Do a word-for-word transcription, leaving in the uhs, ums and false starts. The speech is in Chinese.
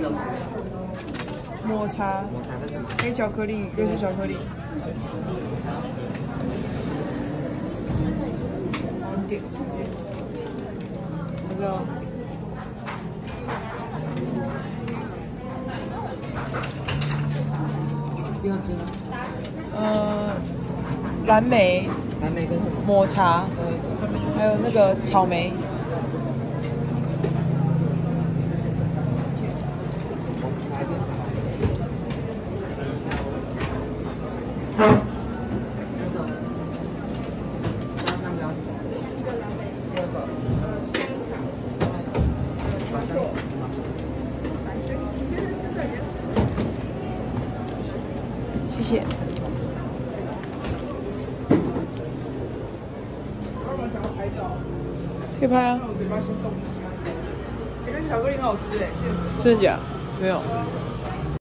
抹茶， 抹茶跟什么？ 黑巧克力，瑞士巧克力。很点，那个。 第二支呢？ 呃，蓝莓。 蓝莓跟什么？ 抹茶，还有那个草莓。谢谢。可以拍啊。哎，那巧克力很好吃哎，真的假？没有。